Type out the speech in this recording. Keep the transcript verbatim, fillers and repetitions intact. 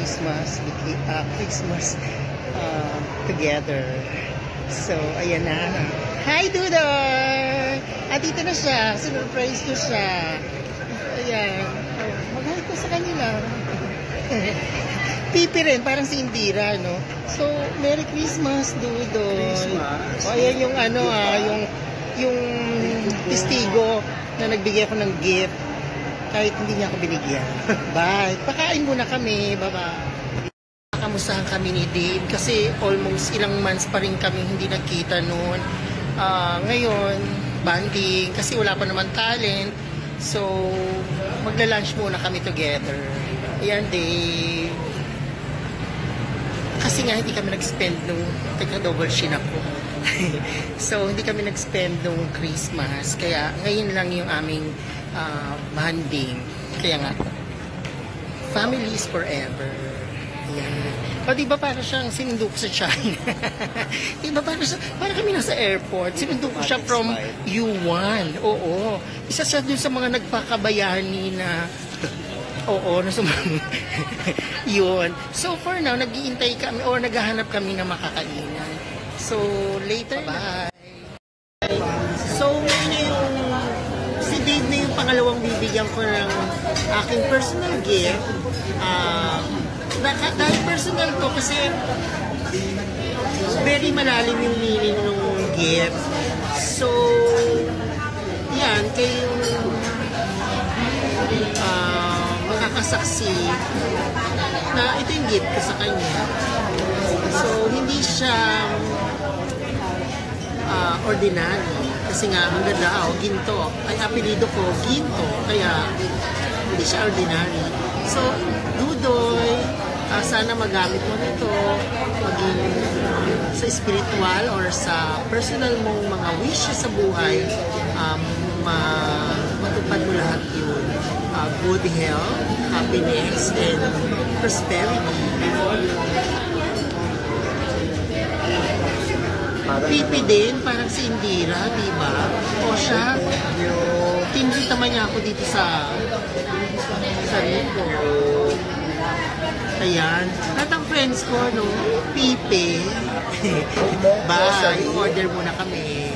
Christmas, uh, Christmas uh, together. So, ayan na. Hi, Dudoy! At dito na siya. Sinurprise ko siya. Ayan. Mag-hi ko sa kanila. Pipi rin, parang si Indira, no? So, Merry Christmas, Dudoy. Christmas. O, ayan yung ano, ah, yung yung testigo na nagbigay ako ng gift kahit hindi niya ako binigyan. Bye. Pakain muna kami. Bye-bye. Kamustahan kami ni Dave kasi almost ilang months pa rin kami hindi nagkita noon. Uh, ngayon, banding kasi wala pa naman talent. So, magla-lunch muna kami together. Ayan, Dave. Kasi nga hindi kami nag-spend nung taga-double shin ako. So, hindi kami nag-spend nung Christmas. Kaya, ngayon lang yung aming uh, banding. Kaya nga, family is forever. Ayan. O, diba para siyang sinundo ko sa China? Diba para siya, para kami nasa airport. Sinundo ko siya from U one. Oo. Isa siya dun sa mga nagpakabayani na oo, nasa yun. So, for now, nag-iintay kami or naghahanap kami na makakainan. So, later na. So, ngayon na yung si Dave na yung pangalawang bibigyan ko ng aking personal gift. Uh, dahil personal to kasi very malalim yung meaning ng gift. So, yan, kayo uh, makakasaksi na ito yung gift ko sa kanya. So, hindi siya uh, ordinary. Kasi nga, ang ganda, oh, ginto. Ay, apelido ko, ginto. Kaya, hindi siya ordinary. So, Dudoy, uh, sana magamit mo nito maging sa spiritual or sa personal mong mga wishes sa buhay. Um, ma matupad mo lahat yun. Uh, good health, happiness, and prosperity. Pipi din, parang si Indira, di ba? O siya, tinrita man niya ako dito sa sa rito. Ayan. Lahat ang friends ko, no? Pipi. Bye. Order muna kami.